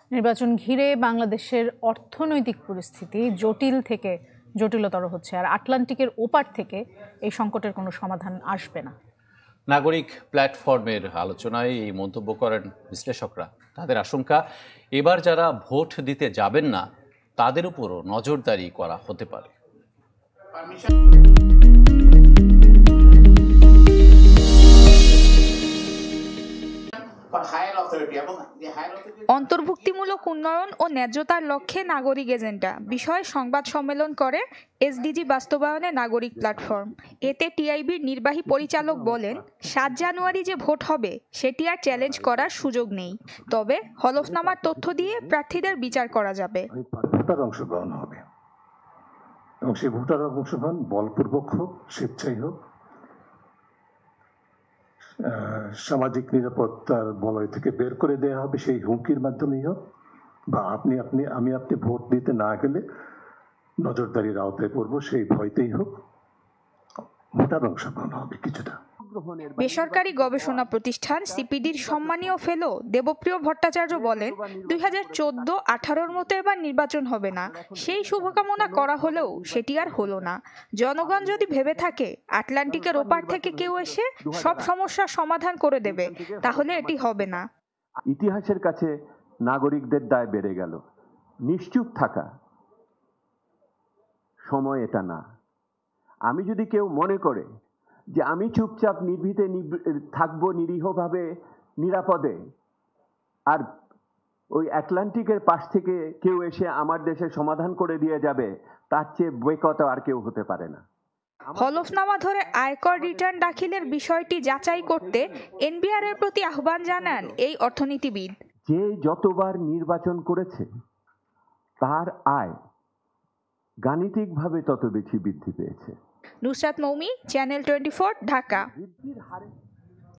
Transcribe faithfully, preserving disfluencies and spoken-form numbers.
নির্বাচন ঘিরে বাংলাদেশের অর্থনৈতিক পরিস্থিতি জটিল থেকে জটিলতর হচ্ছে, আর আটলান্টিকের ওপার থেকে এই সংকটের কোনো সমাধান আসবে না। নাগরিক প্ল্যাটফর্মের আলোচনায় এই মন্তব্য করেন বিশ্লেষকরা। তাদের আশঙ্কা, এবার যারা ভোট দিতে যাবেন না তাদের উপরও নজরদারি করা হতে পারে। অন্তর্ভুক্তিমূলক উন্নয়ন ও ন্যায্যতার লক্ষ্যে নাগরিক এজেন্ডা বিষয়ে সংবাদ সম্মেলন করে এসডিজি বাস্তবায়নে নাগরিক প্ল্যাটফর্ম। এতে টিআইবির নির্বাহী পরিচালক বলেন, সাত জানুয়ারি যে ভোট হবে সেটি আর চ্যালেঞ্জ করার সুযোগ নেই, তবে হলফনামার তথ্য দিয়ে প্রার্থীদের বিচার করা যাবে। ভোটার অংশগ্রহণ হবে এবং সেই ভোটার অংশগ্রহণ বলপূর্বক হোক, স্বেচ্ছাই হোক, সামাজিক নিরাপত্তার বলয় থেকে বের করে দেওয়া হবে সেই হুমকির মাধ্যমেই হোক, বা আপনি আপনি আমি আপনি ভোট দিতে না গেলে নজরদারির আওতায় পড়ব সেই ভয়তেই হোক, ভোটার অংশগ্রহণ হবে কিছুটা। বেসরকারি গবেষণা প্রতিষ্ঠান সিপিডির সম্মানীয় ফেলো দেবপ্রিয় ভট্টাচার্য বলেন, দুই হাজার চোদ্দ আঠারোর মতো এবার নির্বাচন হবে না। সেই শুভকামনা করা হলেও সেটি আর হলো না। জনগণ যদি ভেবে থাকে আটলান্টিকের ওপার থেকে কেউ এসে সব সমস্যার সমাধান করে দেবে, তাহলে এটি হবে না। ইতিহাসের কাছে নাগরিকদের দায় বেড়ে গেল। নিশ্চুপ থাকা সময় এটা না। আমি যদি কেউ মনে করে যে আমি চুপচাপ নির্ভীতে থাকবো নিরীহভাবে নিরাপদে, আর ওই আটলান্টিকের পাশ থেকে কেউ এসে আমার দেশের সমাধান করে দিয়ে যাবে, তার চেয়ে বেকত আর কেউ হতে পারে না। হলফনামা ধরে আয়কর রিটার্ন দাখিলের বিষয়টি যাচাই করতে এনবিআর এর প্রতি আহ্বান জানান এই অর্থনীতিবিদ। যে যতবার নির্বাচন করেছে তার আয় গাণিতিকভাবে তত বেশি বৃদ্ধি পেয়েছে। Nusrat Moumi, channel twenty four, Dhaka.